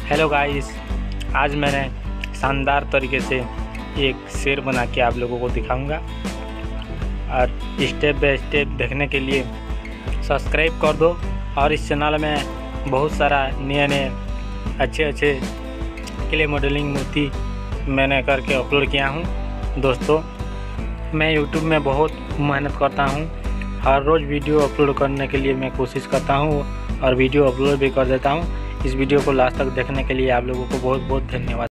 Hello guys, आज मैंने शानदार तरीके से एक शेर बना के आप लोगों को दिखाऊंगा और स्टेप बाय स्टेप देखने के लिए सब्सक्राइब कर दो। और इस चैनल में बहुत सारा नए अच्छे क्ले मॉडलिंग मूर्ति मैंने करके अपलोड किया हूं। दोस्तों, मैं यूट्यूब में बहुत मेहनत करता हूं। हर रोज़ वीडियो अपलोड करने के लिए मैं कोशिश करता हूं और वीडियो अपलोड भी कर देता हूं। इस वीडियो को लास्ट तक देखने के लिए आप लोगों को बहुत बहुत धन्यवाद।